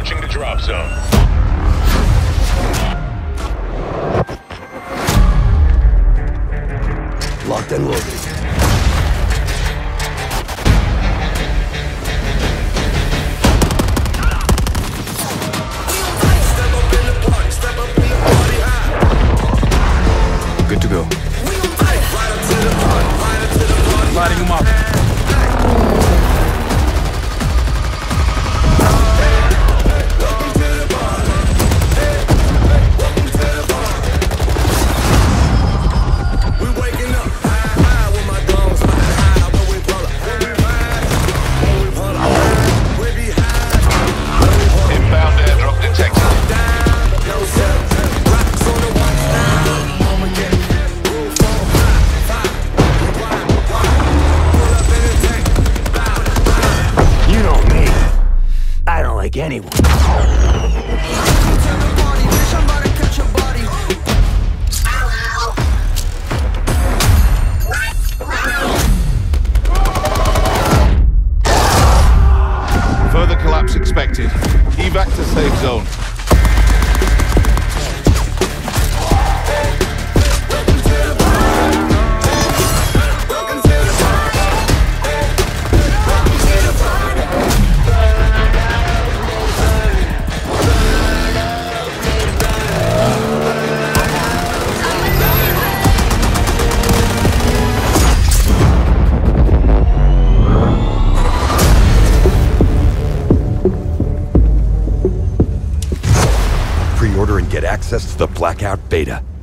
Approaching the drop zone. Locked and loaded. Good to go. Lighting him up. Inbound airdrop detected. You know me. I don't like anyone. Further collapse expected. Evac to safe zone. Pre-order and get access to the Blackout Beta.